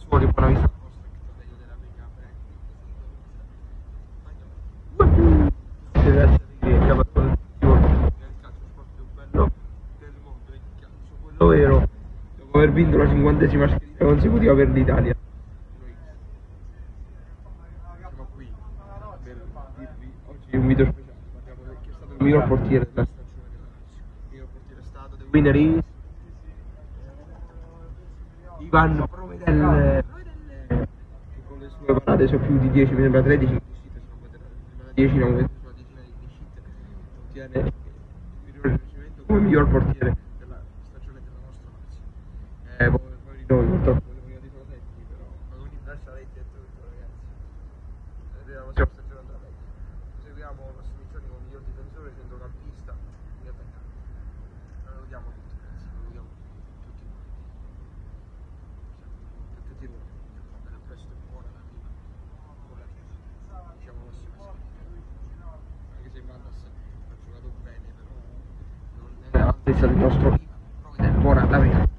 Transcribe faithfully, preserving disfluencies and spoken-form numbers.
di buona vista deve essere che il calcio sport più bello del mondo, il calcio quello vero, dopo aver vinto la cinquantesima scherita consecutiva per l'Italia. Siamo qui per dirvi oggi un video speciale, parliamo di chi è stato il miglior portiere della stagione della Lazio. Il miglior portiere è stato The Winner is Ivan Provedel, che con le sue parate sono più di dieci, mi sembra tredici clean sheet, sono dieci, no, sono decina di clean sheet, ottiene il riconoscimento come miglior portiere della stagione della nostra Lazio. Eh, poi, poi di noi purtroppo siamo arrivati solo settimi, però con ogni lascia letti e tutto, ragazzi. Vediamo se la stagione andrà meglio. Seguiamo le nostre missioni con miglior difensore, centrocampista e attaccante. Salutiamo tutti, ragazzi, salutiamo tutti quanti. Tutti noi, a presto e buona la prima con la Chiesa. Diciamo prossima settimana. Anche se Mandas ha giocato bene, però non è la stessa del nostro Ivan. Buona la prima.